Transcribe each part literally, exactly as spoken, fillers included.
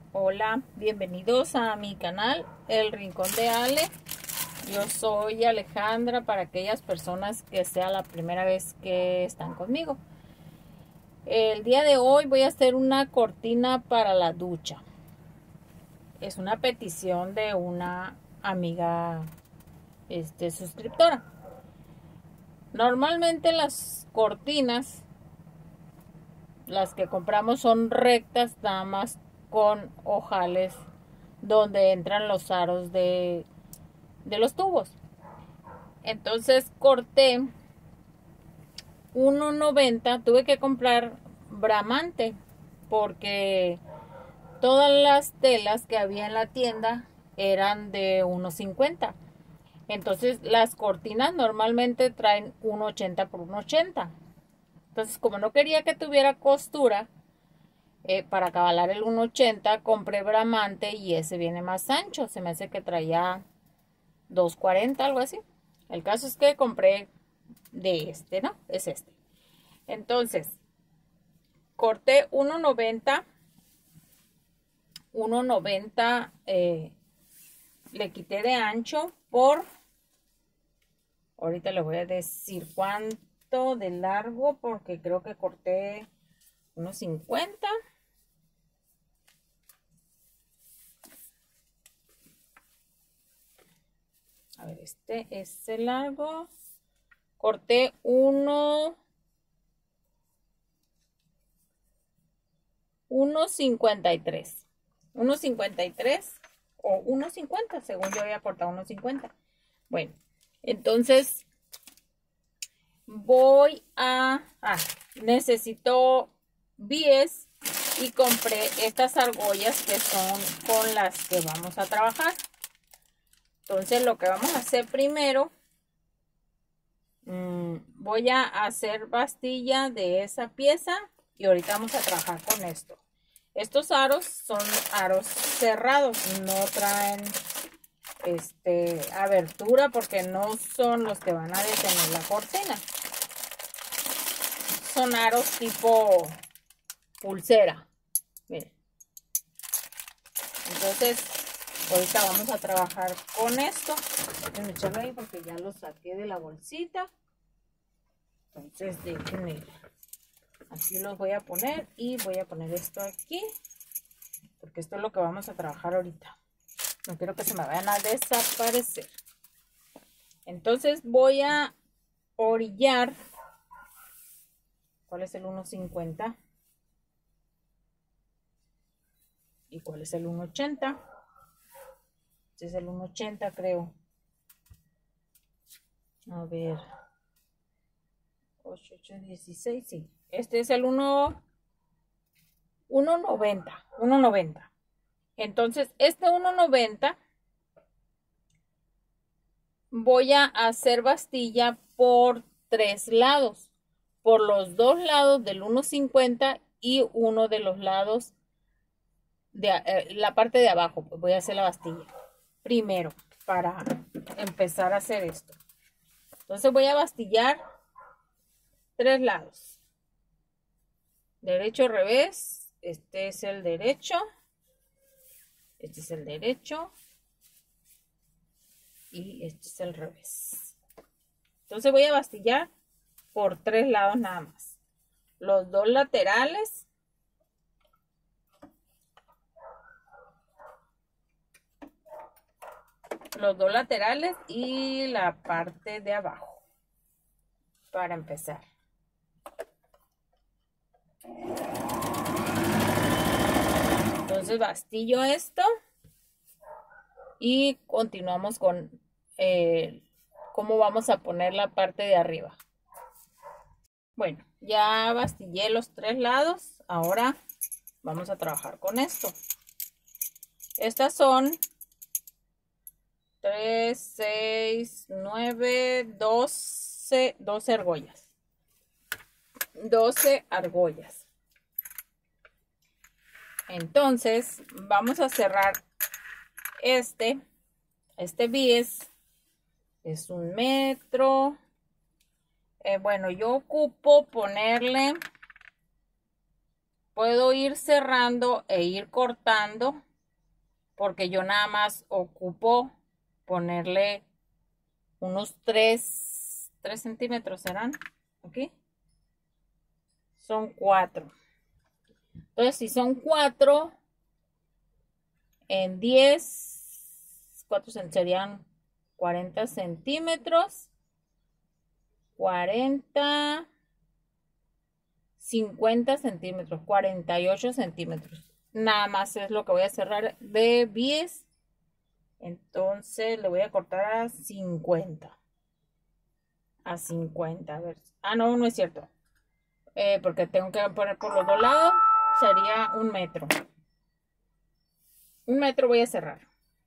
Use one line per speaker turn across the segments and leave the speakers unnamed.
Hola, bienvenidos a mi canal El Rincón de Ale. Yo soy Alejandra para aquellas personas que sea la primera vez que están conmigo. El día de hoy voy a hacer una cortina para la ducha. Es una petición de una amiga este, suscriptora. Normalmente las cortinas, las que compramos son rectas, nada más con ojales donde entran los aros de, de los tubos. Entonces corté uno noventa, tuve que comprar bramante porque todas las telas que había en la tienda eran de uno cincuenta. Entonces las cortinas normalmente traen uno ochenta por uno ochenta. Entonces, como no quería que tuviera costura, eh, para acabalar el uno ochenta, compré bramante y ese viene más ancho. Se me hace que traía dos cuarenta, algo así. El caso es que compré de este, ¿no? Es este. Entonces, corté uno noventa. uno noventa eh, le quité de ancho por... Ahorita le voy a decir cuánto de largo, porque creo que corté uno cincuenta. A ver, este es el largo. Corté uno... uno cincuenta y tres. uno cincuenta y tres o uno cincuenta, según yo había cortado uno cincuenta. Bueno, entonces voy a... Ah, necesito bies y compré estas argollas que son con las que vamos a trabajar. Entonces lo que vamos a hacer primero, mmm, voy a hacer bastilla de esa pieza y ahorita vamos a trabajar con esto. Estos aros son aros cerrados, no traen este, abertura porque no son los que van a detener la cortina. Son aros tipo pulsera. Miren. Entonces, ahorita vamos a trabajar con esto. Déjenme echarlo ahí porque ya lo saqué de la bolsita. Entonces, déjenme. Así los voy a poner y voy a poner esto aquí. Porque esto es lo que vamos a trabajar ahorita. No quiero que se me vayan a desaparecer. Entonces voy a orillar. ¿Cuál es el uno cincuenta? ¿Y cuál es el uno ochenta? Este es el uno ochenta, creo. A ver. ocho, ocho, dieciséis, sí. Este es el uno noventa. uno noventa. Entonces, este uno noventa voy a hacer bastilla por tres lados. Por los dos lados del uno cincuenta y uno de los lados de eh, la parte de abajo. Pues voy a hacer la bastilla primero para empezar a hacer esto. Entonces voy a bastillar tres lados. Derecho, revés. Este es el derecho. Este es el derecho. Y este es el revés. Entonces voy a bastillar por tres lados nada más. Los dos laterales. Los dos laterales y la parte de abajo. Para empezar. Entonces bastillo esto. Y continuamos con eh, cómo vamos a poner la parte de arriba. Bueno, ya bastillé los tres lados. Ahora vamos a trabajar con esto. Estas son tres, seis, nueve, doce, doce argollas. doce argollas. Entonces vamos a cerrar este. Este bies es un metro. Eh, bueno, yo ocupo ponerle puedo ir cerrando e ir cortando porque yo nada más ocupo ponerle unos tres centímetros, ¿serán? Aquí son cuatro. Entonces, si son cuatro en diez, cuatro serían cuarenta centímetros. cuarenta, cincuenta centímetros, cuarenta y ocho centímetros. Nada más es lo que voy a cerrar de diez. Entonces le voy a cortar a cincuenta. A cincuenta, a ver. Ah, no, no es cierto. Eh, porque tengo que poner por los dos lados. Sería un metro. Un metro voy a cerrar.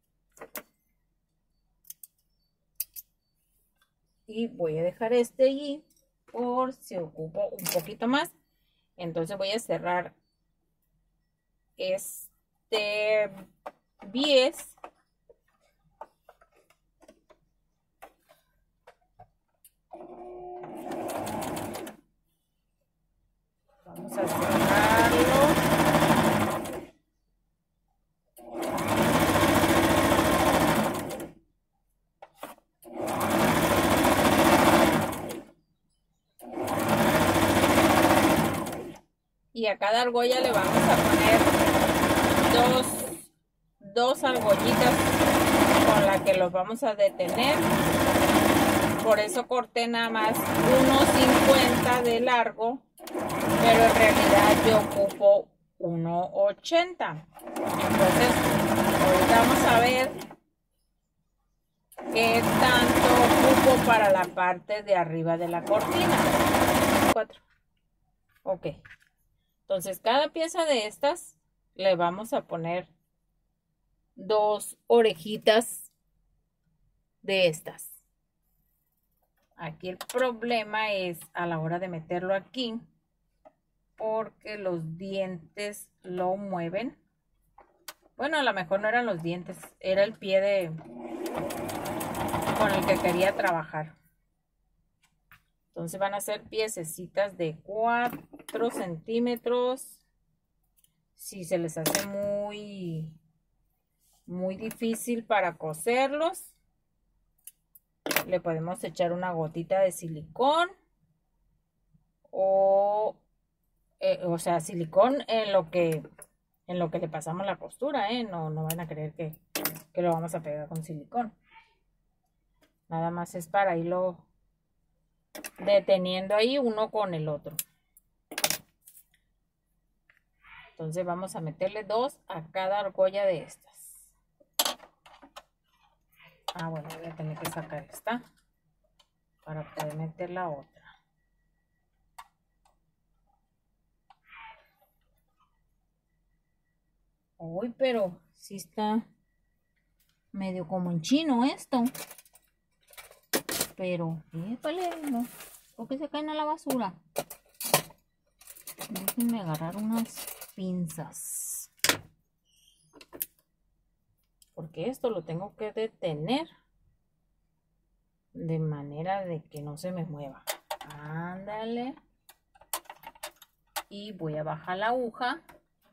Y voy a dejar este allí por si ocupo un poquito más. Entonces voy a cerrar este diez. Vamos a cerrarlo. Y a cada argolla le vamos a poner dos, dos argollitas con la que los vamos a detener. Por eso corté nada más uno cincuenta de largo, pero en realidad yo ocupo uno ochenta. Entonces, ahorita vamos a ver qué tanto ocupo para la parte de arriba de la cortina. Cuatro. Ok. Entonces, cada pieza de estas le vamos a poner dos orejitas de estas. Aquí el problema es a la hora de meterlo aquí, porque los dientes lo mueven. Bueno, a lo mejor no eran los dientes, era el pie de con el que quería trabajar. Entonces van a ser piececitas de cuatro centímetros. Si se les hace muy, muy difícil para coserlos, le podemos echar una gotita de silicón. O, eh, o sea, silicón en lo que, en lo que le pasamos la costura, ¿eh? No, no van a creer que, que lo vamos a pegar con silicón. Nada más es para irlo deteniendo ahí uno con el otro. Entonces vamos a meterle dos a cada argolla de estas. Ah, bueno, voy a tener que sacar esta para poder meter la otra. Uy, pero sí está medio como en chino esto. Pero, épale, no, porque se caen a la basura. Déjenme agarrar unas pinzas. Porque esto lo tengo que detener de manera de que no se me mueva. Ándale. Y voy a bajar la aguja.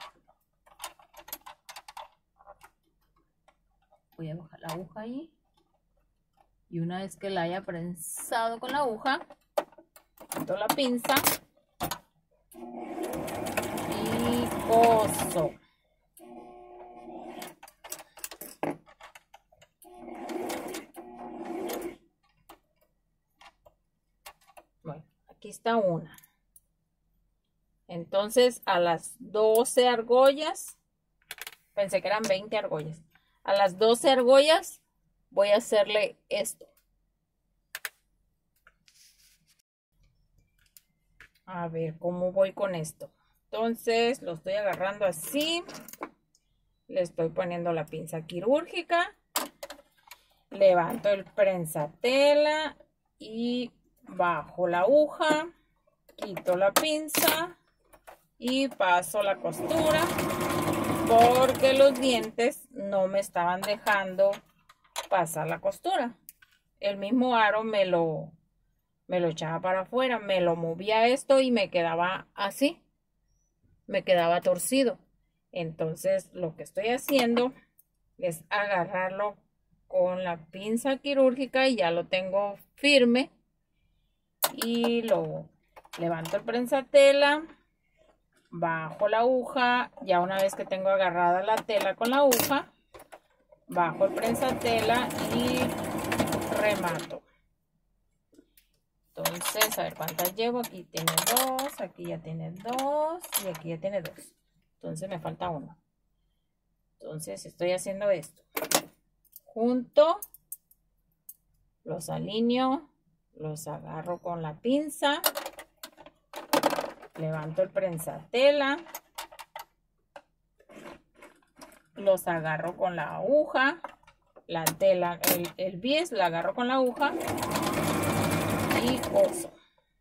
Voy a bajar la aguja ahí. Y una vez que la haya prensado con la aguja, quito la pinza y coso. Bueno, aquí está una. Entonces a las doce argollas, pensé que eran veinte argollas. A las doce argollas voy a hacerle esto. A ver cómo voy con esto. Entonces lo estoy agarrando así. Le estoy poniendo la pinza quirúrgica. Levanto el prensatela y bajo la aguja. Quito la pinza y paso la costura. Porque los dientes no me estaban dejando pasar la costura. El mismo aro me lo, me lo echaba para afuera, me lo movía esto y me quedaba así. me quedaba torcido. Entonces lo que estoy haciendo es agarrarlo con la pinza quirúrgica y ya lo tengo firme. Y lo levanto el prensatela, bajo la aguja. Ya una vez que tengo agarrada la tela con la aguja, bajo el prensatela y remato. Entonces, a ver cuántas llevo. Aquí tiene dos, aquí ya tiene dos y aquí ya tiene dos. Entonces me falta uno. Entonces estoy haciendo esto. Junto, los alineo, los agarro con la pinza, levanto el prensatela, los agarro con la aguja, la tela, el, el bies, la agarro con la aguja y coso.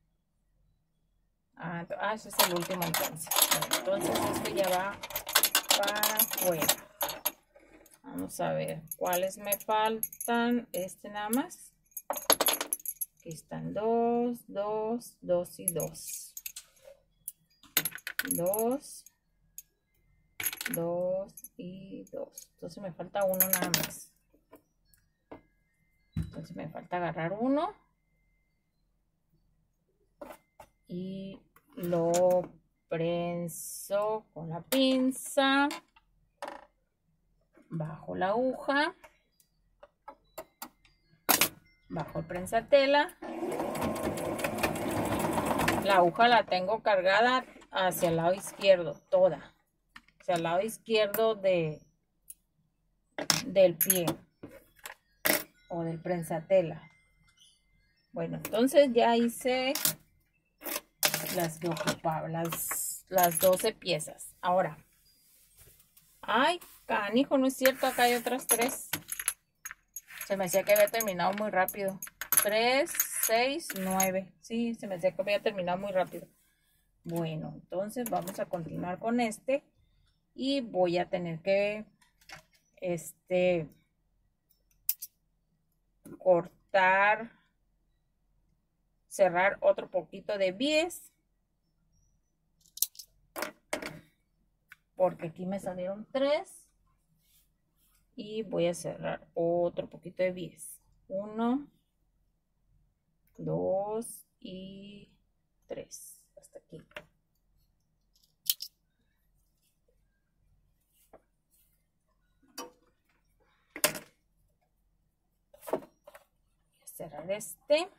Ah, ah, ese es el último entonces. Entonces esto ya va para afuera. Vamos a ver cuáles me faltan. Este nada más. Aquí están dos, dos, dos y dos. Dos, dos y dos. Entonces me falta uno nada más. Entonces me falta agarrar uno. Y lo prenso con la pinza. Bajo la aguja. Bajo el prensatela. La aguja la tengo cargada hacia el lado izquierdo, toda. Hacia el lado izquierdo de, del pie o del prensatela. Bueno, entonces ya hice las que ocupaba, las, las doce piezas. Ahora, ay, canijo, no es cierto, acá hay otras tres. Se me decía que había terminado muy rápido. tres, seis, nueve. Sí, se me decía que había terminado muy rápido. Bueno, entonces vamos a continuar con este. Y voy a tener que este cortar, cerrar otro poquito de bies. Porque aquí me salieron tres. Y voy a cerrar otro poquito de bies. Uno, dos y tres. Hasta aquí. Voy a cerrar este.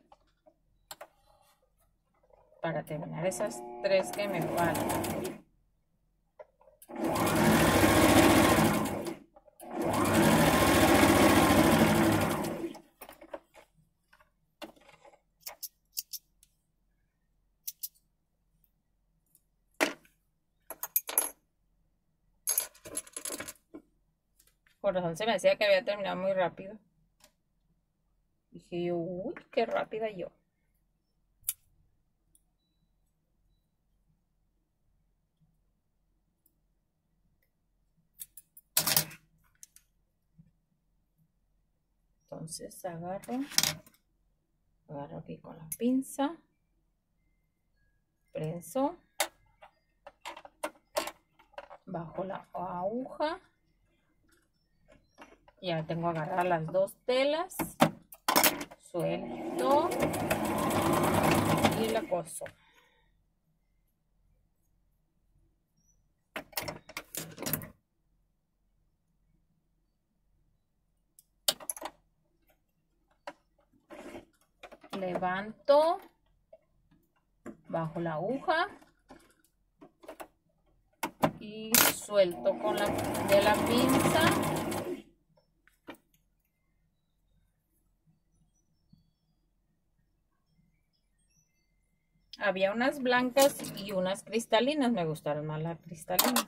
Para terminar esas tres que me faltan. Por razón se me decía que había terminado muy rápido. Dije yo, uy, qué rápida yo. Entonces agarro, agarro aquí con la pinza, prenso, bajo la aguja. Ya tengo agarradas las dos telas, suelto y la coso. Levanto, bajo la aguja y suelto con la de la pinza. Había unas blancas y unas cristalinas. Me gustaron más las cristalinas.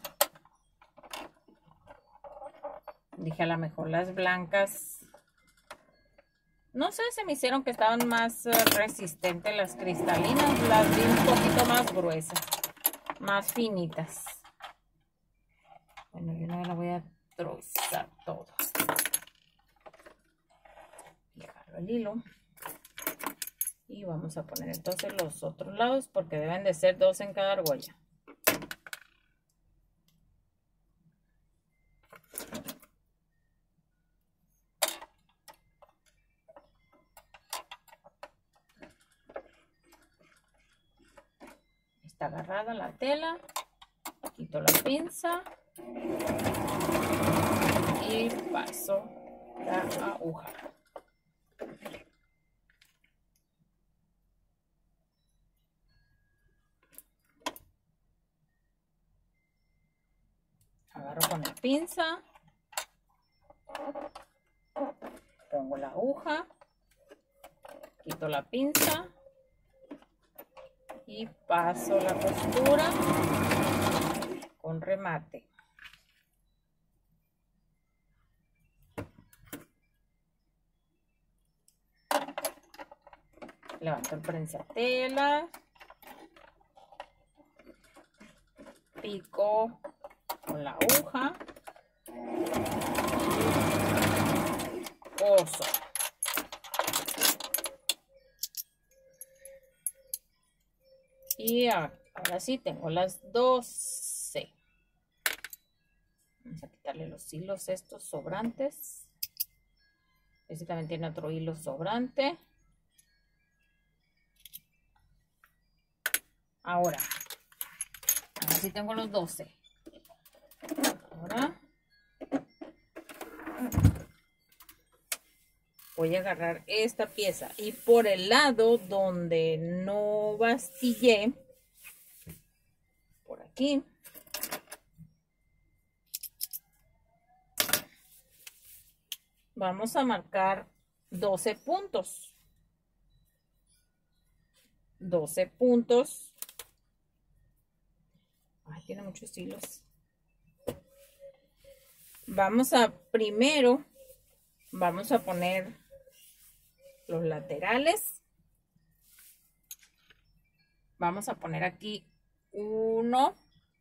Dije, a lo mejor las blancas, no sé, se me hicieron que estaban más uh, resistentes las cristalinas. Las vi un poquito más gruesas, más finitas. Bueno, yo no la voy a trozar todo. Y jalo el hilo. Y vamos a poner entonces los otros lados porque deben de ser dos en cada argolla. está agarrada la tela. Quito la pinza y paso la aguja. Agarro con la pinza, pongo la aguja, quito la pinza y paso la costura con remate. Levanto el prensatela, pico con la aguja, coso. Y ahora sí tengo las doce. Vamos a quitarle los hilos estos sobrantes. Este también tiene otro hilo sobrante. Ahora, ahora sí tengo los doce. Ahora voy a agarrar esta pieza y por el lado donde no bastillé, por aquí, vamos a marcar doce puntos. doce puntos. Ay, tiene muchos hilos. Vamos a primero, vamos a poner los laterales. Vamos a poner aquí uno.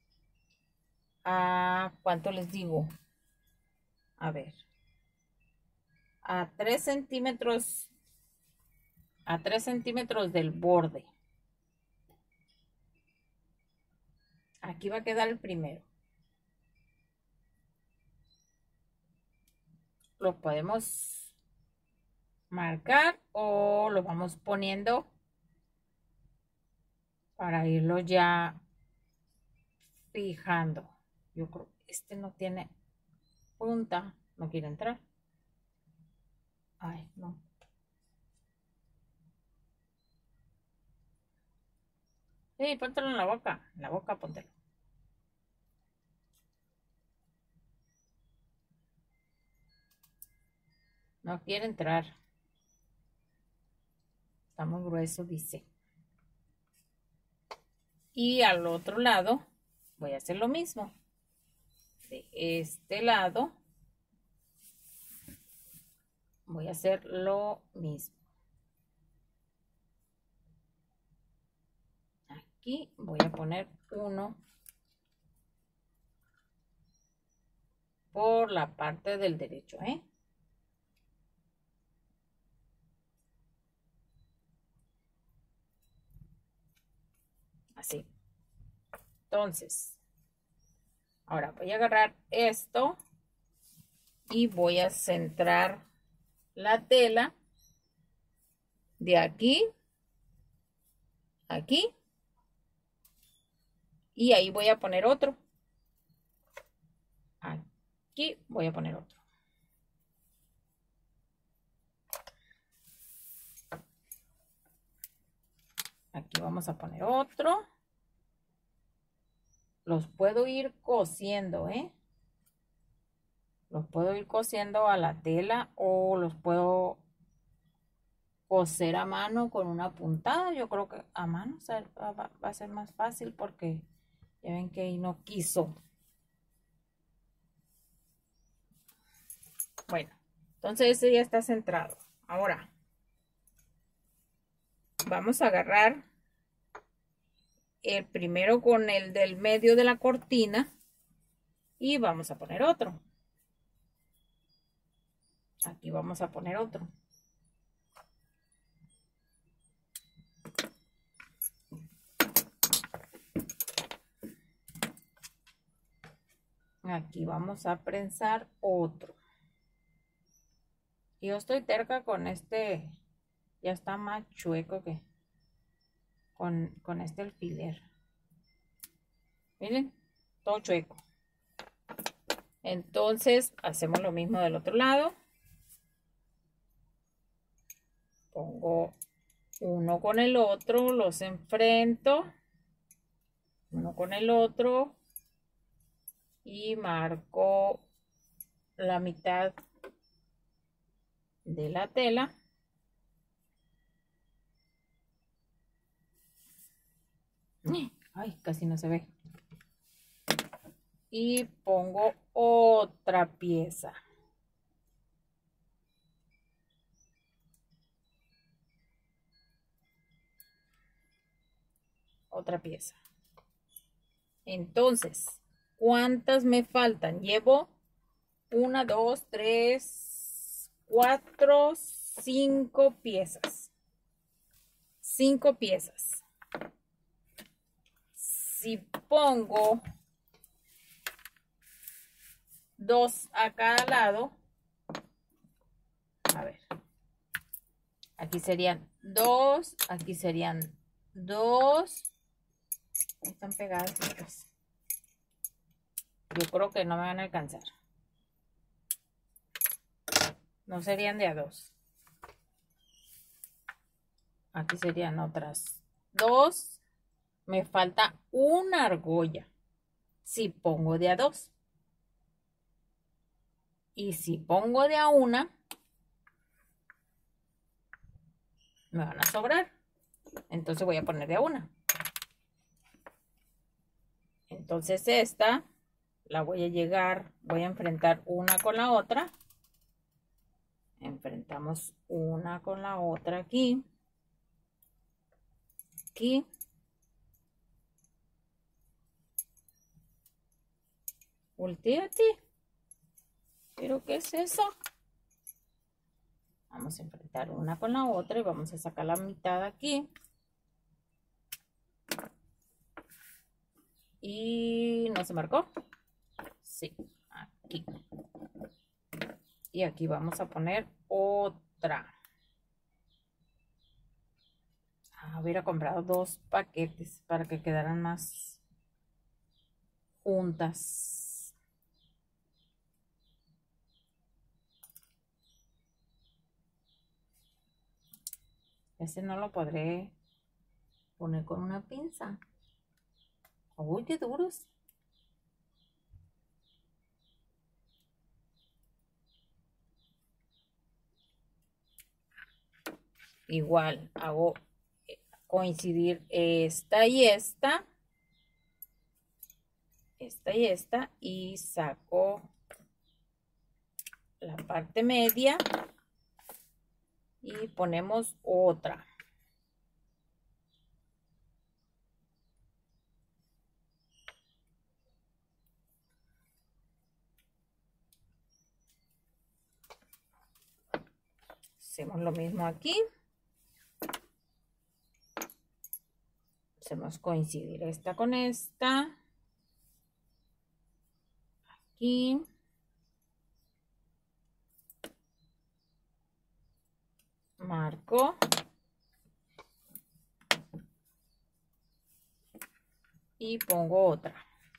¿A cuánto les digo? A ver. A tres centímetros. A tres centímetros del borde. Aquí va a quedar el primero. Lo podemos marcar o lo vamos poniendo para irlo ya fijando. Yo creo que este no tiene punta, no quiere entrar. Ay, no. Sí, póntelo en la boca, en la boca póntelo. No quiere entrar. Está muy grueso, dice. Y al otro lado voy a hacer lo mismo. De este lado voy a hacer lo mismo. Aquí voy a poner uno por la parte del derecho, ¿eh? Así. Entonces, ahora voy a agarrar esto y voy a centrar la tela de aquí, aquí, y ahí voy a poner otro. Aquí voy a poner otro. Aquí vamos a poner otro. Los puedo ir cosiendo, ¿eh? Los puedo ir cosiendo a la tela o los puedo coser a mano con una puntada. Yo creo que a mano o sea, va, va a ser más fácil porque ya ven que ahí no quiso. Bueno, entonces ese ya está centrado. Ahora vamos a agarrar el primero con el del medio de la cortina y vamos a poner otro. Aquí vamos a poner otro. Aquí vamos a prensar otro. Yo estoy terca con este, ya está más chueco que con, con este alfiler. Miren, todo chueco. Entonces hacemos lo mismo del otro lado. Pongo uno con el otro, los enfrento. Uno con el otro. Y marco la mitad de la tela. Ay, casi no se ve. Y pongo otra pieza. Otra pieza. Entonces, ¿cuántas me faltan? Llevo una, dos, tres, cuatro, cinco piezas. Cinco piezas. Si pongo dos a cada lado, a ver, aquí serían dos, aquí serían dos. Están pegadas estas. Yo creo que no me van a alcanzar. No serían de a dos. Aquí serían otras dos. Me falta una argolla. Si pongo de a dos. Y si pongo de a una, me van a sobrar. Entonces voy a poner de a una. Entonces esta la voy a llegar, voy a enfrentar una con la otra. Enfrentamos una con la otra aquí. Aquí. Voltéate. ¿Pero qué es eso? Vamos a enfrentar una con la otra y vamos a sacar la mitad aquí. Y ¿no se marcó? Sí, aquí. Y aquí vamos a poner otra. Ah, hubiera comprado dos paquetes para que quedaran más juntas. Ese no lo podré poner con una pinza. Uy, qué duros. Igual hago coincidir esta y esta. Esta y esta. Y saco la parte media. Y ponemos otra. Hacemos lo mismo aquí. Hacemos coincidir esta con esta. Aquí. Marco. Y pongo otra.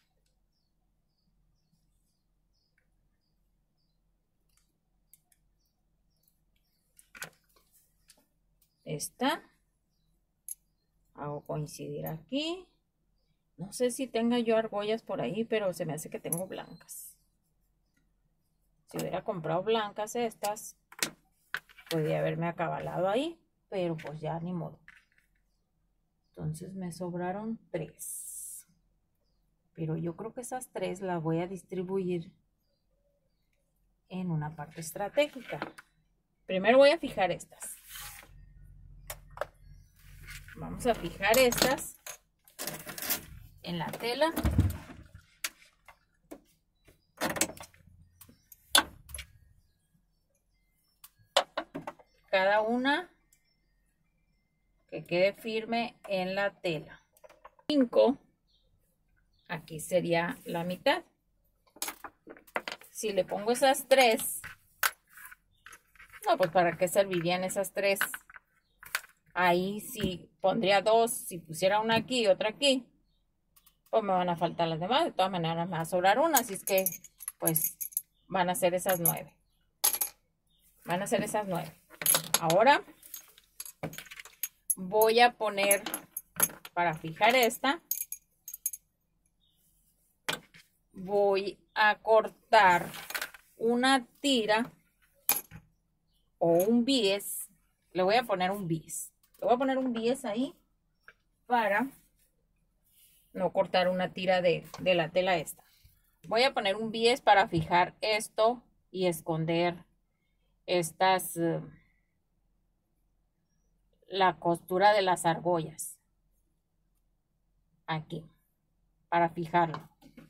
Esta. Hago coincidir aquí. No sé si tenga yo argollas por ahí, pero se me hace que tengo blancas. Si hubiera comprado blancas estas, podría haberme acabalado ahí, pero pues ya ni modo. Entonces me sobraron tres. Pero yo creo que esas tres las voy a distribuir en una parte estratégica. Primero voy a fijar estas. Vamos a fijar estas en la tela. Cada una que quede firme en la tela. cinco. Aquí sería la mitad. Si le pongo esas tres, no, pues para qué servirían esas tres. Ahí sí pondría dos, si pusiera una aquí y otra aquí, pues me van a faltar las demás. De todas maneras me va a sobrar una, así es que pues van a ser esas nueve. Van a ser esas nueve. Ahora voy a poner, para fijar esta, voy a cortar una tira o un bies. Le voy a poner un bies. Le voy a poner un bies ahí para no cortar una tira de, de la tela esta. Voy a poner un bies para fijar esto y esconder estas, uh, la costura de las argollas. Aquí, para fijarlo.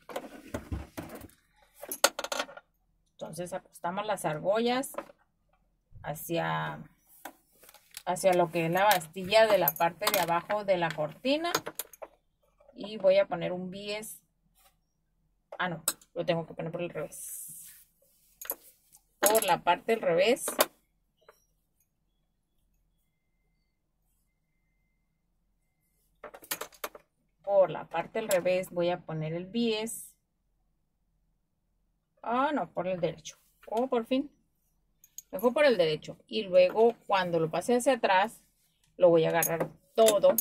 Entonces acostamos las argollas hacia, hacia lo que es la bastilla de la parte de abajo de la cortina. Y voy a poner un bies. Ah, no, lo tengo que poner por el revés. Por la parte del revés. Por la parte del revés voy a poner el bies. Ah, no, por el derecho. Oh, por fin. Dejo por el derecho. Y luego cuando lo pase hacia atrás, lo voy a agarrar todo.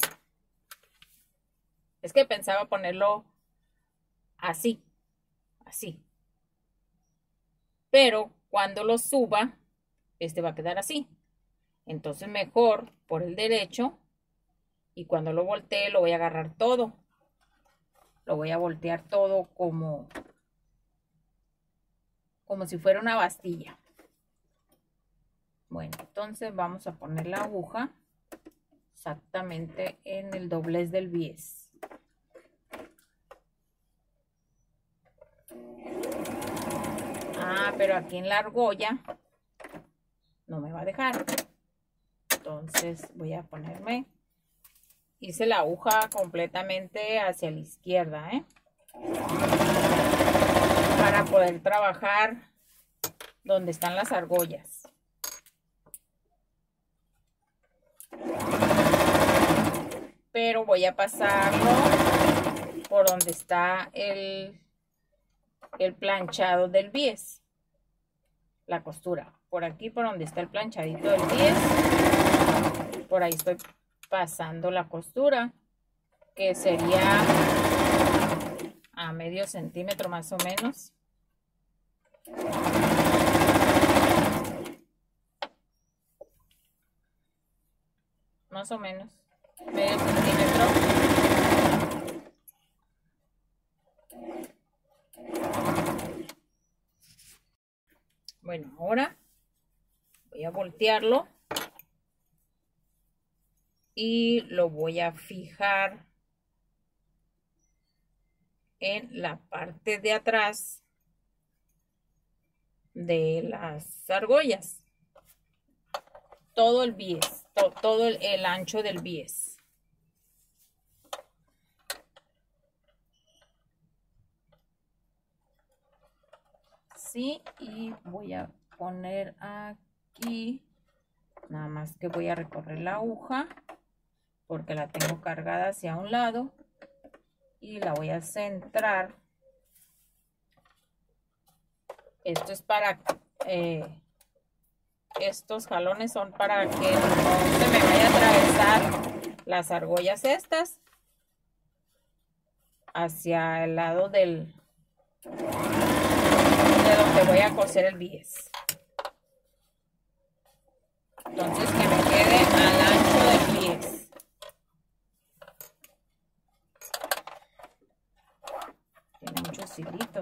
Es que pensaba ponerlo así. Así. Pero cuando lo suba, este va a quedar así. Entonces mejor por el derecho. Y cuando lo voltee, lo voy a agarrar todo. Lo voy a voltear todo como, como si fuera una bastilla. Bueno, entonces vamos a poner la aguja exactamente en el doblez del bies. Ah, pero aquí en la argolla no me va a dejar. Entonces voy a ponerme, hice la aguja completamente hacia la izquierda, ¿eh? Para poder trabajar donde están las argollas. Pero voy a pasarlo por donde está el, el planchado del bies. La costura. Por aquí, por donde está el planchadito del bies. Por ahí estoy pasando la costura. Que sería a medio centímetro más o menos. Más o menos. Medio centímetro. Bueno, ahora voy a voltearlo y lo voy a fijar en la parte de atrás de las argollas. Todo el bies, to, todo el, el ancho del bies. Sí, y voy a poner aquí, nada más que voy a recorrer la aguja porque la tengo cargada hacia un lado y la voy a centrar. Esto es para, eh, estos jalones son para que no se me vaya a atravesar las argollas estas hacia el lado del de donde voy a coser el bies. Entonces que me quede al ancho del bies. Tiene muchos hilitos.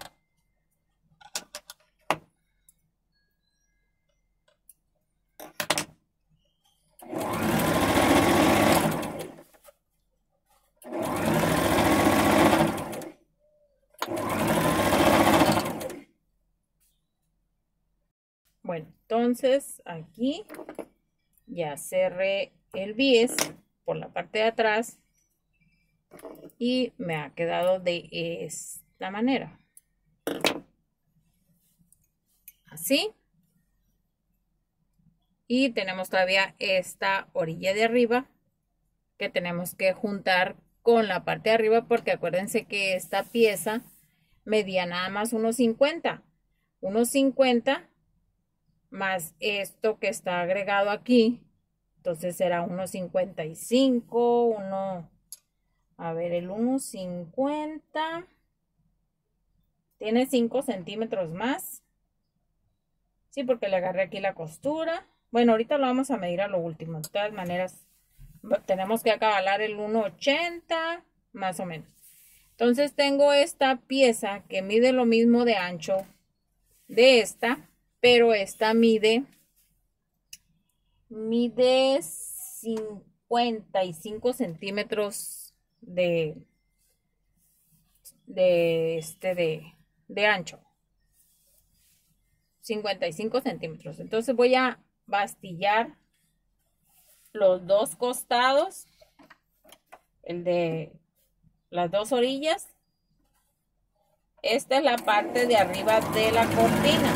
Bueno, entonces aquí ya cerré el bies por la parte de atrás y me ha quedado de esta manera. Así. Y tenemos todavía esta orilla de arriba que tenemos que juntar con la parte de arriba porque acuérdense que esta pieza medía nada más uno cincuenta. uno cincuenta más esto que está agregado aquí. Entonces será uno cincuenta y cinco, uno, a ver, el uno cincuenta tiene cinco centímetros más. Sí, porque le agarré aquí la costura. Bueno, ahorita lo vamos a medir a lo último. De todas maneras, tenemos que acabalar el uno ochenta, más o menos. Entonces tengo esta pieza que mide lo mismo de ancho de esta, pero esta mide, mide cincuenta y cinco centímetros de, de, este, de, de ancho. cincuenta y cinco centímetros. Entonces voy a bastillar los dos costados, el de las dos orillas. Esta es la parte de arriba de la cortina.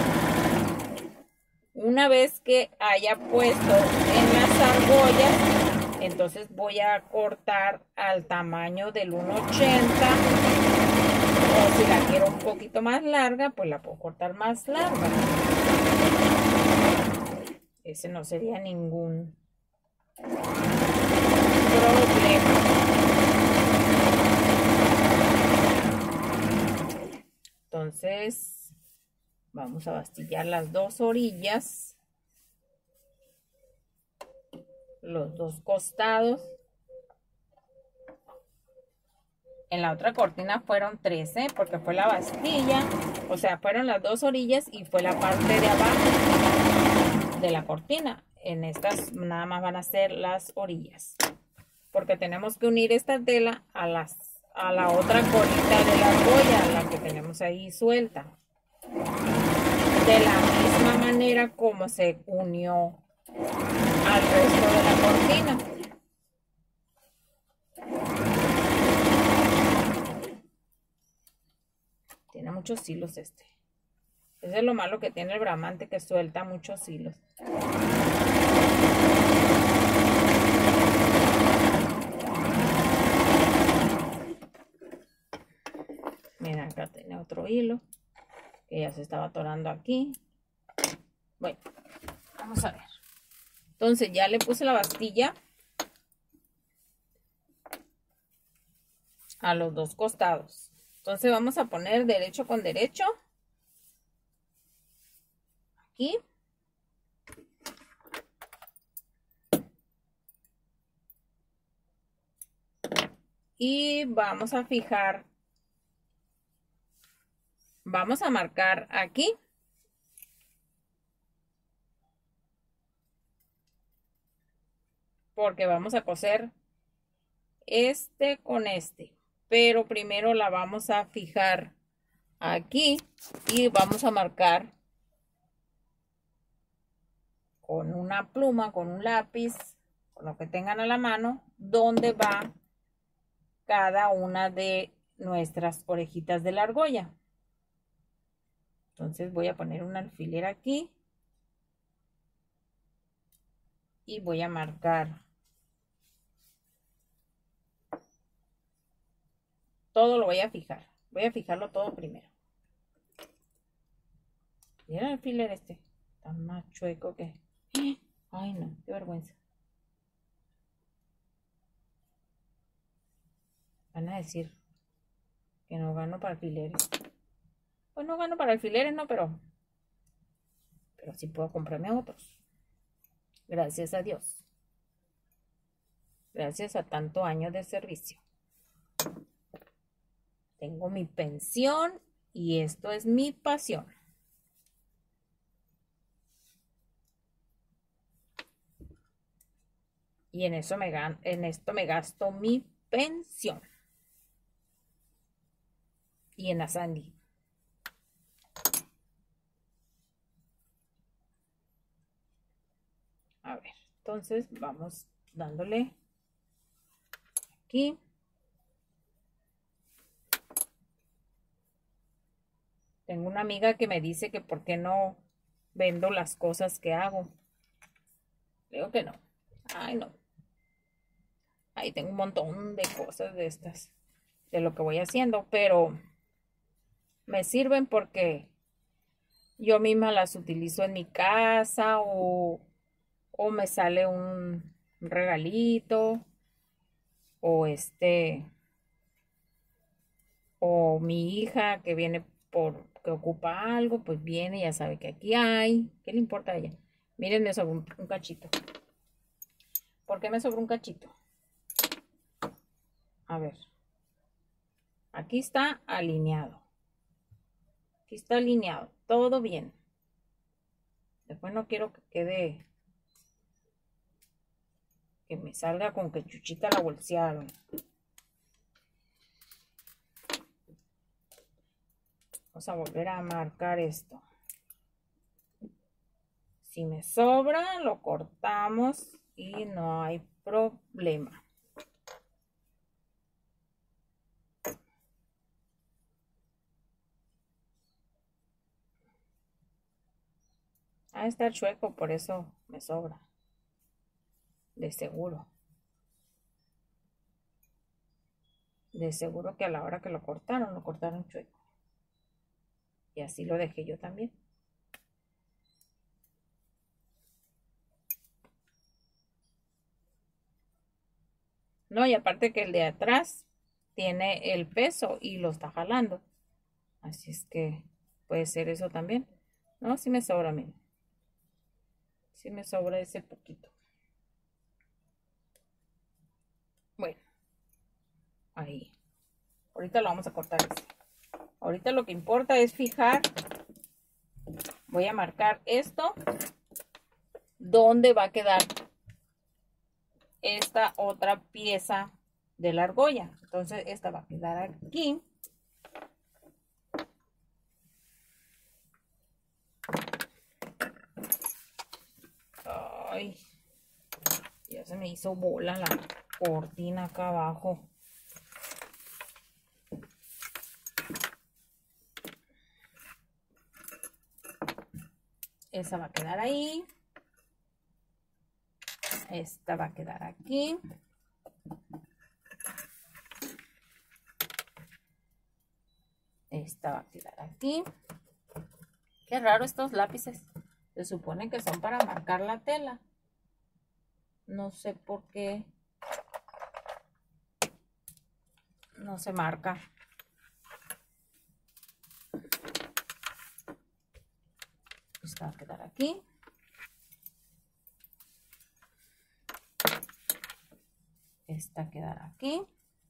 Una vez que haya puesto en las argollas, entonces voy a cortar al tamaño del uno ochenta. O si la quiero un poquito más larga, pues la puedo cortar más larga. Ese no sería ningún problema. Entonces, vamos a bastillar las dos orillas, los dos costados. En la otra cortina fueron trece porque fue la bastilla, o sea, fueron las dos orillas y fue la parte de abajo de la cortina. En estas nada más van a ser las orillas, porque tenemos que unir esta tela a, las, a la otra colita de la argolla, la que tenemos ahí suelta. De la misma manera como se unió al resto de la cortina. Tiene muchos hilos este. Ese es lo malo que tiene el bramante, que suelta muchos hilos. Mira, acá tiene otro hilo que ya se estaba atorando aquí. Bueno, vamos a ver. Entonces ya le puse la bastilla a los dos costados. Entonces vamos a poner derecho con derecho. Aquí. Y vamos a fijar. Vamos a marcar aquí. Porque vamos a coser este con este. Pero primero la vamos a fijar aquí y vamos a marcar con una pluma, con un lápiz, con lo que tengan a la mano, dónde va cada una de nuestras orejitas de la argolla. Entonces voy a poner un alfiler aquí y voy a marcar todo, lo voy a fijar. Voy a fijarlo todo primero. Mira el alfiler este. Está más chueco que... Ay, no, qué vergüenza. Van a decir que no gano para alfileres. Pues no gano para alfileres, no, pero... Pero sí puedo comprarme otros. Gracias a Dios. Gracias a tantos años de servicio. Tengo mi pensión y esto es mi pasión. Y en eso me gan- en esto me gasto mi pensión. Y en la Sandy. A ver, entonces vamos dándole aquí. Tengo una amiga que me dice que por qué no vendo las cosas que hago. Digo que no. Ay, no. Ahí tengo un montón de cosas de estas, de lo que voy haciendo, pero me sirven porque yo misma las utilizo en mi casa o, o me sale un regalito o este o mi hija que viene por que ocupa algo, pues viene, ya sabe que aquí hay. ¿Qué le importa a ella? Miren, me sobró un, un cachito. ¿Por qué me sobró un cachito? A ver. Aquí está alineado. Aquí está alineado. Todo bien. Después no quiero que quede, que me salga con que Chuchita la bolsearon. Vamos a volver a marcar esto. Si me sobra, lo cortamos y no hay problema. Ah, está chueco, por eso me sobra. De seguro. De seguro que a la hora que lo cortaron, lo cortaron chueco. Y así lo dejé yo también. No, y aparte que el de atrás tiene el peso y lo está jalando. Así es que puede ser eso también. No, sí me sobra, miren. Sí me sobra ese poquito. Bueno, ahí. Ahorita lo vamos a cortar ese. Ahorita lo que importa es fijar. Voy a marcar esto. ¿Dónde va a quedar esta otra pieza de la argolla? Entonces esta va a quedar aquí. Ay, ya se me hizo bola la cortina acá abajo. Esa va a quedar ahí. Esta va a quedar aquí. Esta va a quedar aquí. Qué raro estos lápices. Se supone que son para marcar la tela. No sé por qué no se marca. Esta va a quedar aquí. Esta quedará aquí.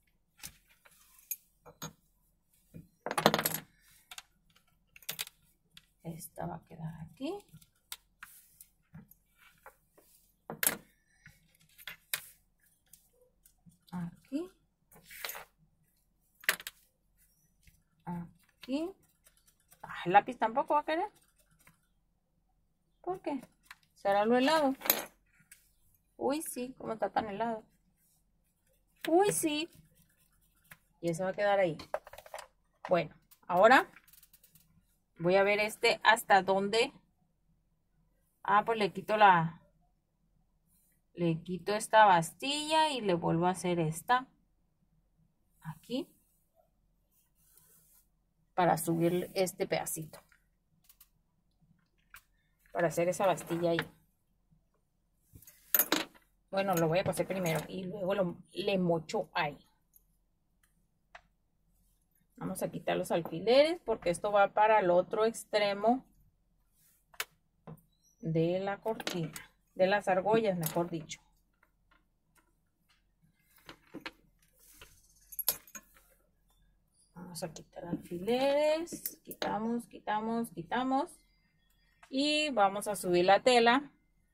Esta va a quedar aquí. Aquí. Aquí. Ah, el lápiz tampoco va a querer. ¿Por qué? ¿Será lo helado? Uy, sí, ¿cómo está tan helado? Uy, sí. Y eso va a quedar ahí. Bueno, ahora voy a ver este hasta dónde. Ah, pues le quito la... Le quito esta bastilla y le vuelvo a hacer esta. Aquí. Para subir este pedacito. Para hacer esa bastilla ahí. Bueno, lo voy a coser primero y luego lo, le mocho ahí. Vamos a quitar los alfileres porque esto va para el otro extremo de la cortina, de las argollas, mejor dicho. Vamos a quitar alfileres, quitamos, quitamos, quitamos y vamos a subir la tela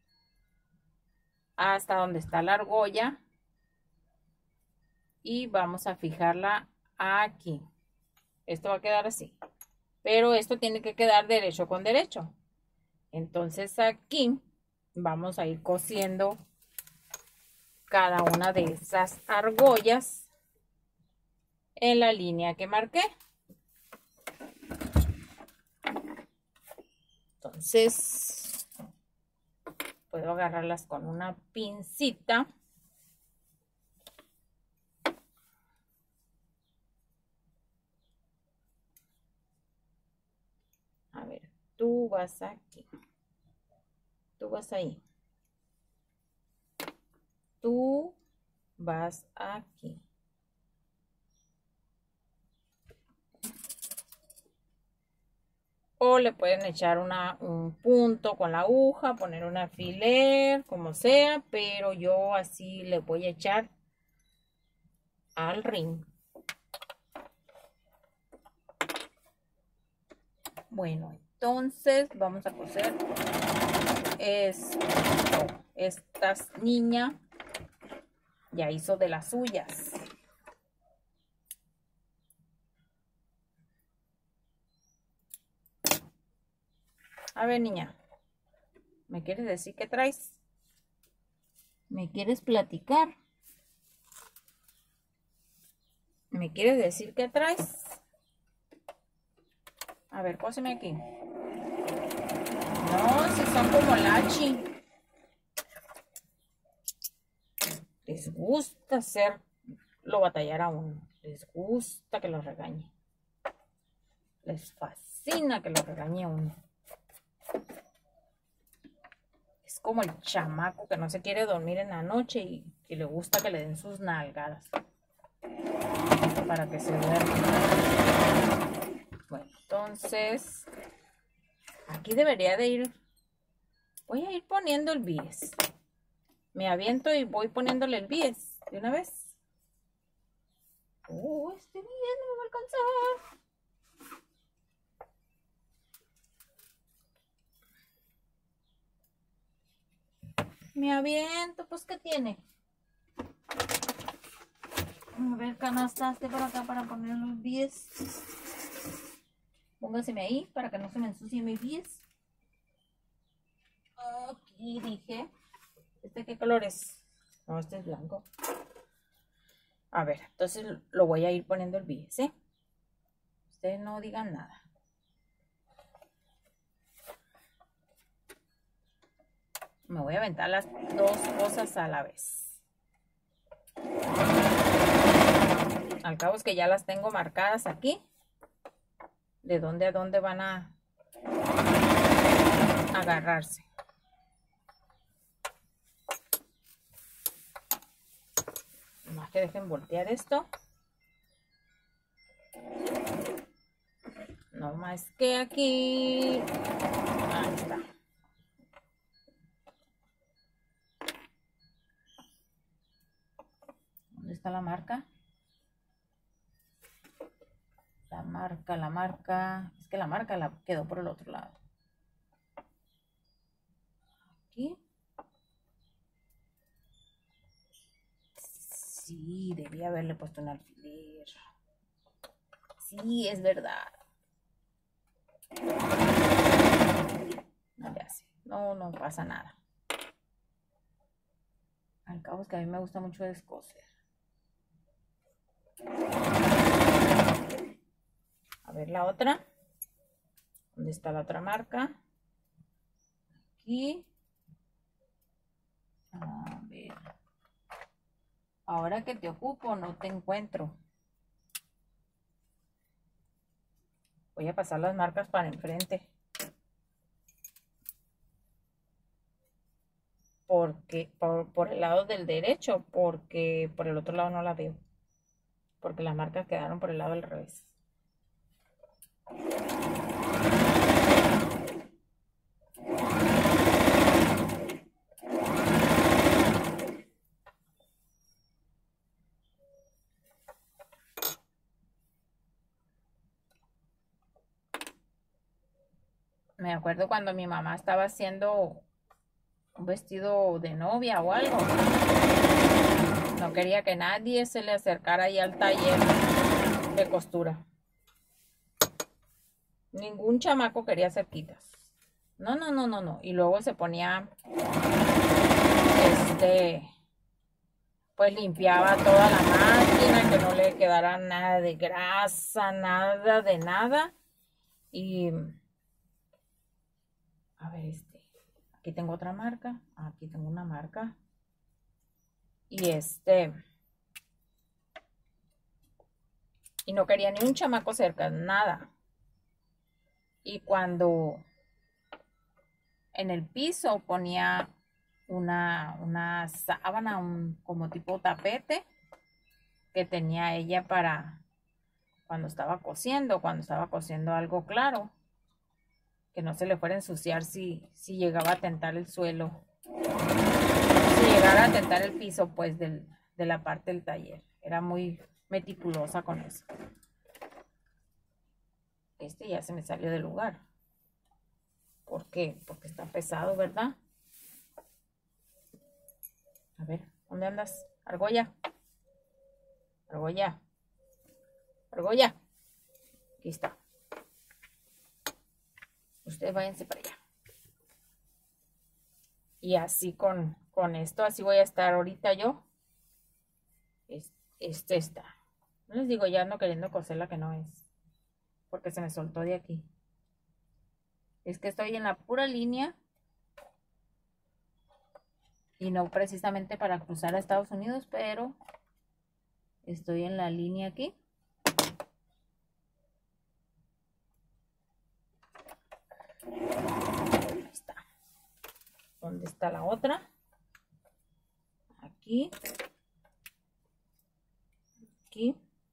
hasta donde está la argolla y vamos a fijarla aquí. Esto va a quedar así, pero esto tiene que quedar derecho con derecho. Entonces aquí vamos a ir cosiendo cada una de esas argollas en la línea que marqué. Entonces puedo agarrarlas con una pincita tú vas aquí. Tú vas ahí. Tú vas aquí. O le pueden echar una, un punto con la aguja, poner un alfiler, como sea, pero yo así le voy a echar al ring. Bueno, entonces vamos a coser esto. Esta niña ya hizo de las suyas. A ver, niña, ¿me quieres decir qué traes? ¿Me quieres platicar? ¿Me quieres decir qué traes? A ver, cóseme aquí. No, si son como lachi. Les gusta hacerlo batallar a uno. Les gusta que los regañe. Les fascina que los regañe a uno. Es como el chamaco que no se quiere dormir en la noche y que le gusta que le den sus nalgadas para que se duerma. Bueno, entonces aquí debería de ir. Voy a ir poniendo el bies. Me aviento y voy poniéndole el bies de una vez. Oh, este bies no me va a alcanzar. Me aviento, pues ¿qué tiene? A ver, canastaste por acá para poner los bies. Póngaseme ahí para que no se me ensucie mi bies. Aquí dije. ¿Este qué color es? No, este es blanco. A ver, entonces lo voy a ir poniendo el bies, ¿eh? Ustedes no digan nada. Me voy a aventar las dos cosas a la vez. Al cabo es que ya las tengo marcadas aquí. De dónde a dónde van a agarrarse. Más que dejen voltear esto. No más que aquí. Ahí está. ¿Dónde está la marca? La marca, la marca. Es que la marca la quedó por el otro lado. Aquí. Sí, debí haberle puesto un alfiler. Sí, es verdad. No le hace. No, no pasa nada. Al cabo es que a mí me gusta mucho descoser. A ver la otra. ¿Dónde está la otra marca? Aquí. A ver. Ahora que te ocupo, no te encuentro. Voy a pasar las marcas para enfrente. Porque, por, por el lado del derecho, porque por el otro lado no la veo. Porque las marcas quedaron por el lado del revés. Me acuerdo cuando mi mamá estaba haciendo un vestido de novia o algo. No quería que nadie se le acercara ahí al taller de costura. Ningún chamaco quería cerquitas. No, no, no, no, no. Y luego se ponía, este, pues limpiaba toda la máquina, que no le quedara nada de grasa, nada de nada. Y, a ver, este, aquí tengo otra marca. Aquí tengo una marca. Y este, y no quería ni un chamaco cerca, nada. Y cuando en el piso ponía una, una sábana, un, como tipo tapete que tenía ella para cuando estaba cosiendo, cuando estaba cosiendo algo claro, que no se le fuera a ensuciar si, si llegaba a tentar el suelo, si llegara a tentar el piso pues del, de la parte del taller. Era muy meticulosa con eso. Este ya se me salió del lugar. ¿Por qué? Porque está pesado, ¿verdad? A ver, ¿dónde andas? Argolla. Argolla. Argolla. Aquí está. Ustedes váyanse para allá. Y así con, con esto, así voy a estar ahorita yo. Este está. No les digo, ya ando queriendo coser la que no es. Porque se me soltó de aquí. Es que estoy en la pura línea. Y no precisamente para cruzar a Estados Unidos, pero estoy en la línea aquí. Ahí está. ¿Dónde está la otra? Aquí. Aquí.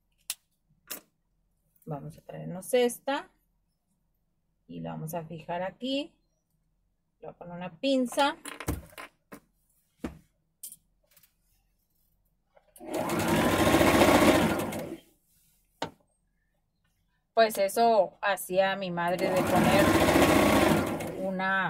Vamos a traernos esta. Y la vamos a fijar aquí. Le voy a poner una pinza. Pues eso hacía mi madre, de poner una,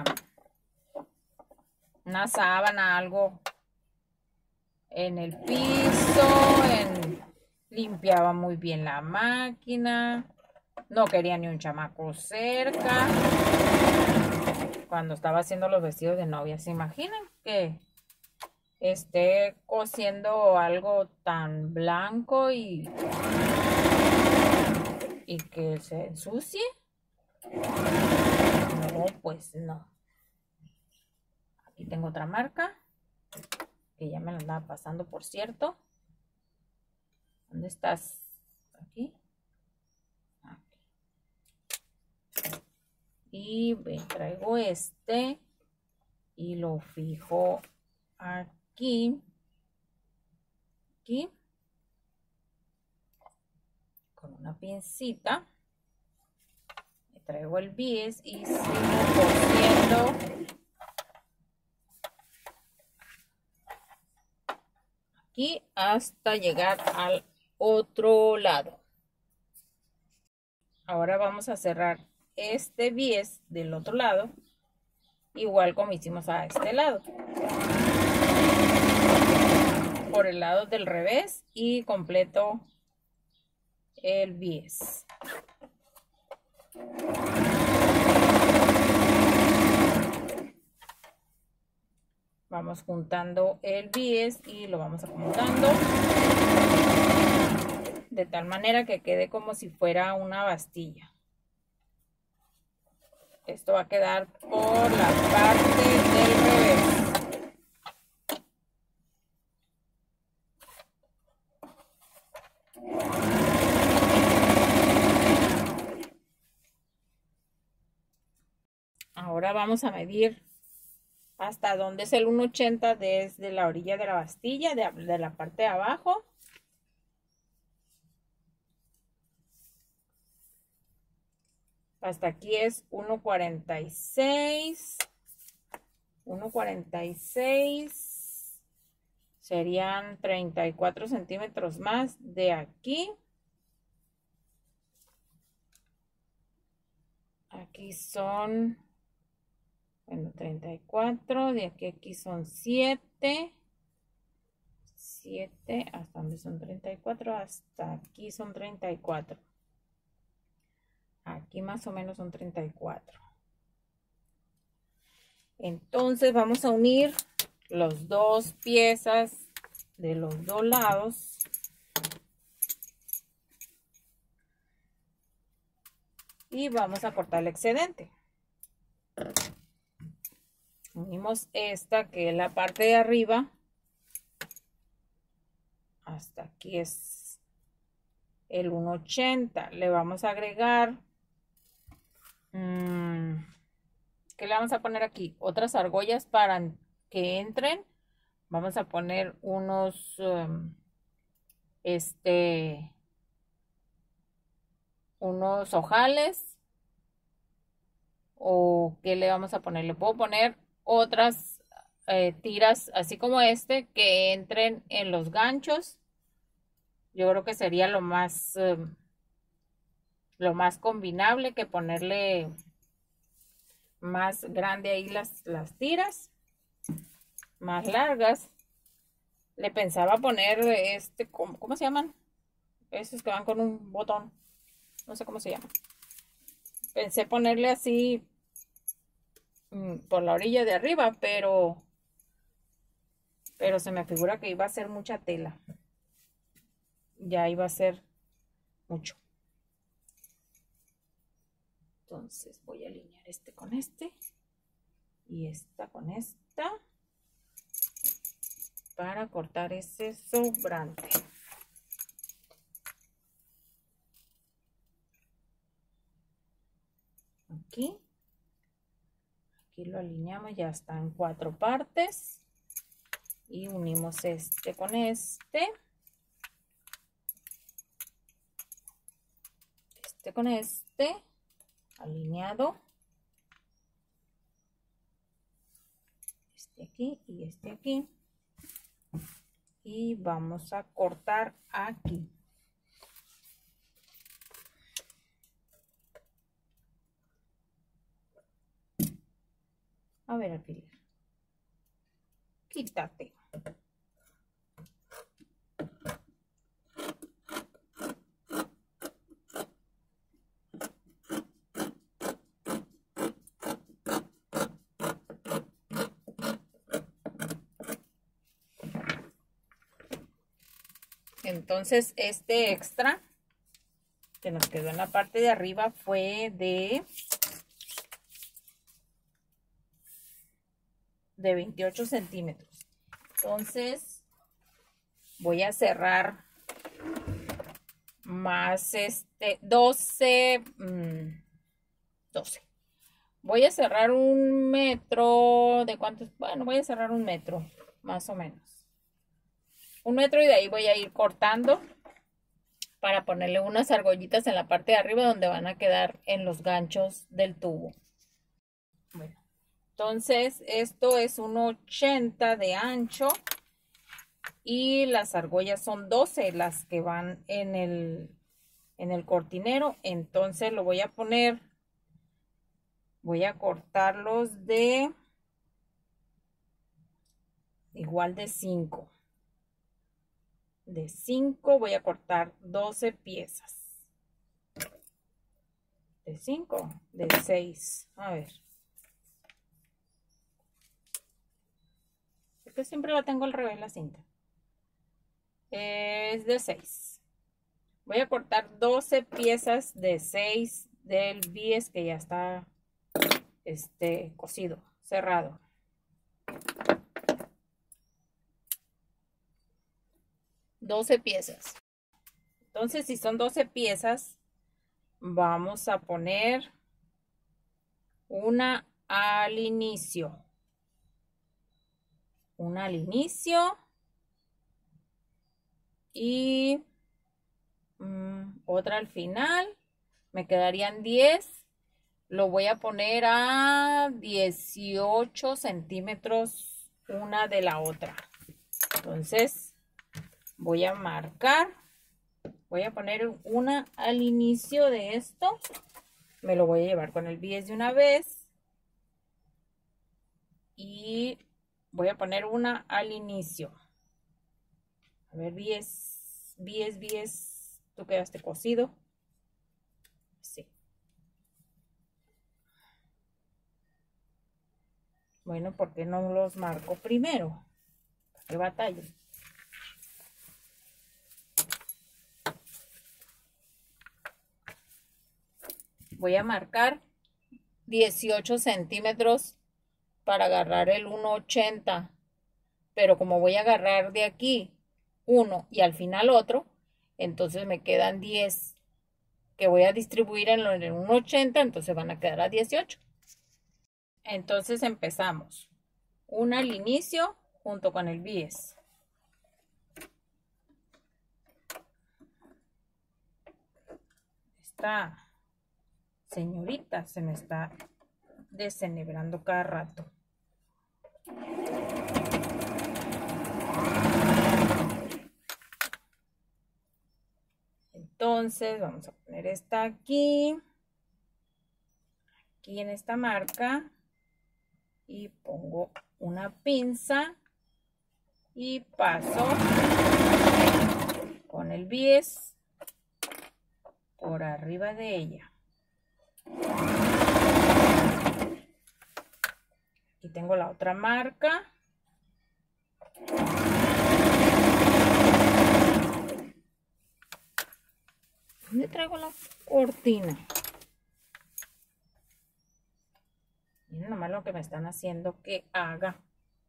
una sábana, algo en el piso, en, limpiaba muy bien la máquina, no quería ni un chamaco cerca. Cuando estaba haciendo los vestidos de novia, ¿se imaginan que esté cosiendo algo tan blanco y... y que se ensucie? No, pues no. Aquí tengo otra marca que ya me la andaba pasando, por cierto. ¿Dónde estás? Aquí. Aquí. Y me traigo este y lo fijo aquí. Aquí. Con una pincita. Me traigo el bies y sigo cosiendo aquí hasta llegar al otro lado. Ahora vamos a cerrar este bies del otro lado, igual como hicimos a este lado, por el lado del revés, y completo el bies. Vamos juntando el bies y lo vamos acomodando de tal manera que quede como si fuera una bastilla. Esto va a quedar por la parte del revés. Ahora vamos a medir hasta donde es el uno ochenta desde la orilla de la bastilla, de, de la parte de abajo. Hasta aquí es uno cuarenta y seis. uno cuarenta y seis. Serían treinta y cuatro centímetros más de aquí. Aquí son, bueno, treinta y cuatro. De aquí a aquí son siete. siete. ¿Hasta dónde son treinta y cuatro? Hasta aquí son treinta y cuatro. Aquí más o menos son treinta y cuatro. Entonces vamos a unir las dos piezas de los dos lados. Y vamos a cortar el excedente. Unimos esta, que es la parte de arriba. Hasta aquí es el uno ochenta. Le vamos a agregar mmm, ¿Qué le vamos a poner aquí? Otras argollas para que entren. Vamos a poner unos, um, este, unos ojales. ¿O qué le vamos a poner? Le puedo poner otras eh, tiras, así como este, que entren en los ganchos. Yo creo que sería lo más, eh, lo más combinable que ponerle más grande ahí las, las tiras, más largas. Le pensaba poner este, ¿cómo, cómo se llaman? Esos que van con un botón. No sé cómo se llaman. Pensé ponerle así mm, por la orilla de arriba, pero, pero se me figura que iba a ser mucha tela. Ya iba a ser mucho. Entonces voy a alinear este con este y esta con esta para cortar ese sobrante. Aquí, aquí lo alineamos, ya está en cuatro partes y unimos este con este. Este con este, alineado. Este aquí y este aquí. Y vamos a cortar aquí. A ver, alfiler. Quítate. Entonces, este extra que nos quedó en la parte de arriba fue de, de veintiocho centímetros. Entonces, voy a cerrar más este doce, mmm, doce. Voy a cerrar un metro, ¿de cuántos? Bueno, voy a cerrar un metro, más o menos. Un metro y de ahí voy a ir cortando para ponerle unas argollitas en la parte de arriba donde van a quedar en los ganchos del tubo. Bueno, entonces esto es un ochenta de ancho y las argollas son doce las que van en el, en el cortinero. Entonces lo voy a poner, voy a cortarlos de igual de cinco. De cinco voy a cortar doce piezas. De cinco, de seis. A ver. Porque siempre la tengo al revés la cinta. Es de seis. Voy a cortar doce piezas de seis del bies que ya está este, cosido, cerrado. doce piezas. Entonces, si son doce piezas, vamos a poner una al inicio. Una al inicio. Y mmm, otra al final. Me quedarían diez. Lo voy a poner a dieciocho centímetros una de la otra. Entonces, voy a marcar. Voy a poner una al inicio de esto. Me lo voy a llevar con el bies de una vez. Y voy a poner una al inicio. A ver, bies, bies, bies. Tú quedaste cosido. Sí. Bueno, ¿por qué no los marco primero? ¿Qué batalla? Voy a marcar dieciocho centímetros para agarrar el uno ochenta. Pero como voy a agarrar de aquí uno y al final otro, entonces me quedan diez que voy a distribuir en el uno ochenta, entonces van a quedar a dieciocho. Entonces empezamos una al inicio junto con el bies. Esta señorita se me está desenhebrando cada rato. Entonces vamos a poner esta aquí, aquí en esta marca, y pongo una pinza y paso con el bies por arriba de ella. Aquí tengo la otra marca. ¿Dónde traigo la cortina? Miren nomás lo que me están haciendo que haga.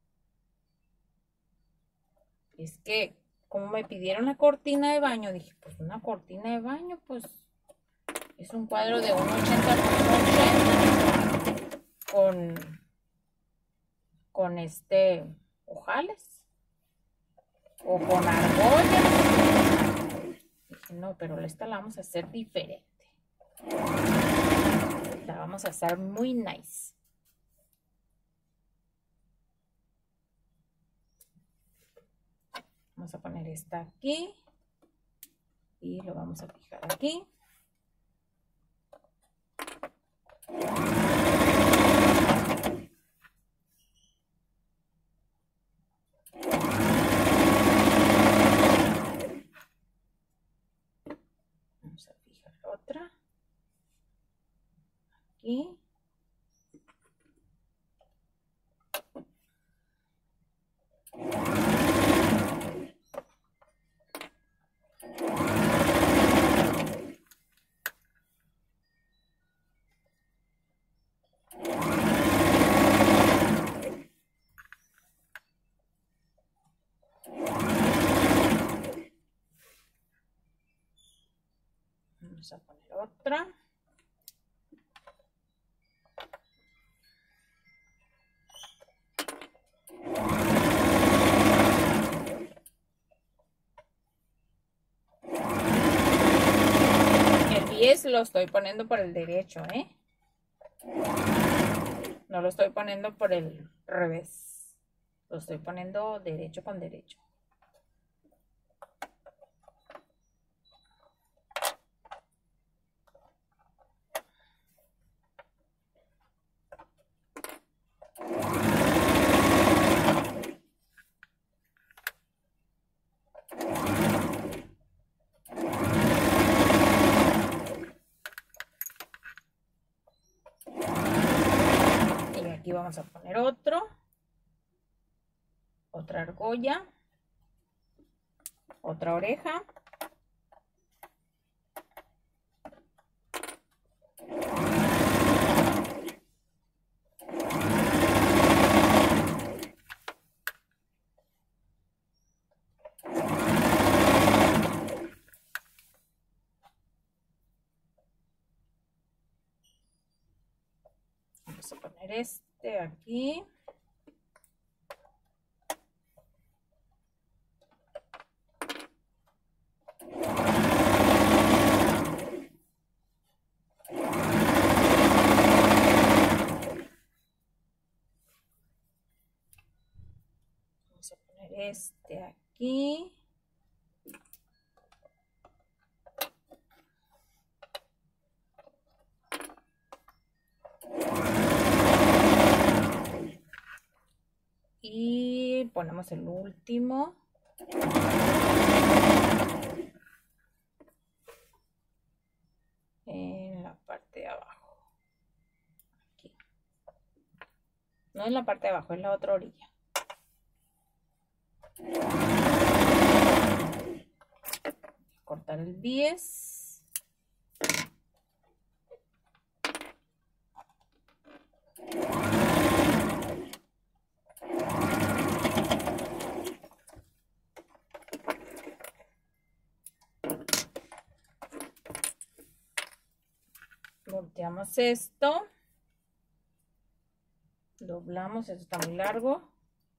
Es que como me pidieron la cortina de baño, dije, pues una cortina de baño, pues es un cuadro de uno ochenta por ochenta con, con este ojales o con argollas. Dije, no, pero esta la vamos a hacer diferente. La vamos a hacer muy nice. Vamos a poner esta aquí y lo vamos a fijar aquí. Vamos a fijar otra aquí. Vamos a poner otra. El bies lo estoy poniendo por el derecho, ¿eh? No lo estoy poniendo por el revés. Lo estoy poniendo derecho con derecho. Aquí vamos a poner otro, otra argolla, otra oreja, vamos a poner este aquí. Vamos a poner este aquí. Y ponemos el último. En la parte de abajo. Aquí. No en la parte de abajo, es la otra orilla. Cortar el bies. Volteamos esto. Doblamos, esto está muy largo.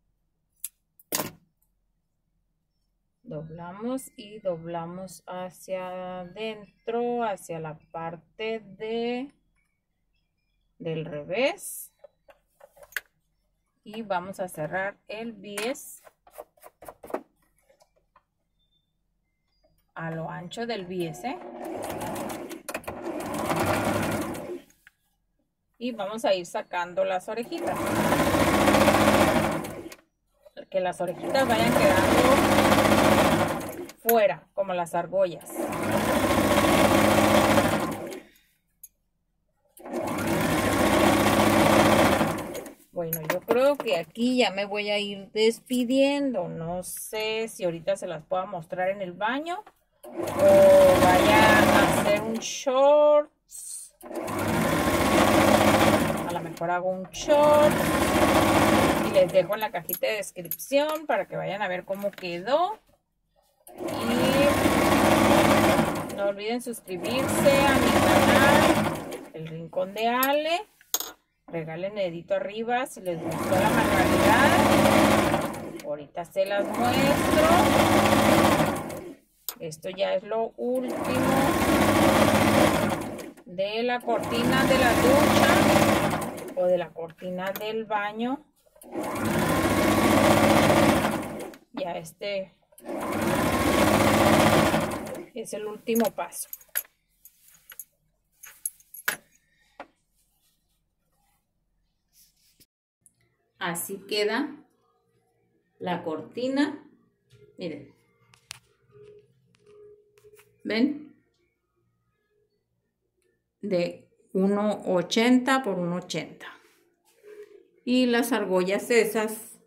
Doblamos y doblamos hacia adentro, hacia la parte de del revés. Y vamos a cerrar el bies a lo ancho del bies, ¿eh? Y vamos a ir sacando las orejitas. Que las orejitas vayan quedando fuera, como las argollas. Bueno, yo creo que aquí ya me voy a ir despidiendo. No sé si ahorita se las puedo mostrar en el baño o vaya a hacer un shorts. A lo mejor hago un short y les dejo en la cajita de descripción para que vayan a ver cómo quedó. Y no olviden suscribirse a mi canal, El Rincón de Ale. Regalen dedito arriba si les gustó la manualidad. Ahorita se las muestro. Esto ya es lo último de la cortina de la ducha o de la cortina del baño. Ya este es el último paso. Así queda la cortina. Miren. ¿Ven? De uno ochenta por uno ochenta. Y las argollas esas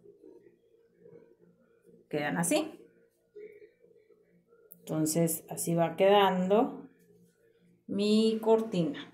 quedan así. Entonces así va quedando mi cortina.